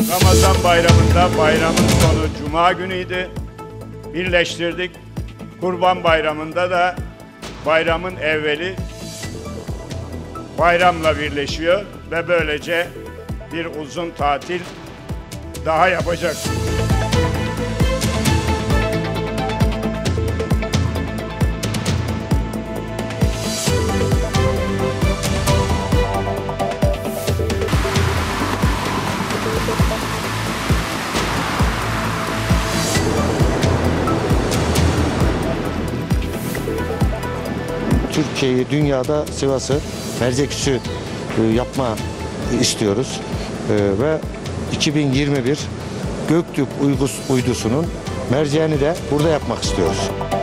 Ramazan bayramında bayramın sonu Cuma günüydü. Birleştirdik. Kurban Bayramı'nda da bayramın evveli bayramla birleşiyor ve böylece bir uzun tatil daha yapacak. Türkiye'yi, dünyada Sivas'ı mercek üssü yapma istiyoruz. Ve 2021 Göktürk uydusunun merceğini de burada yapmak istiyoruz.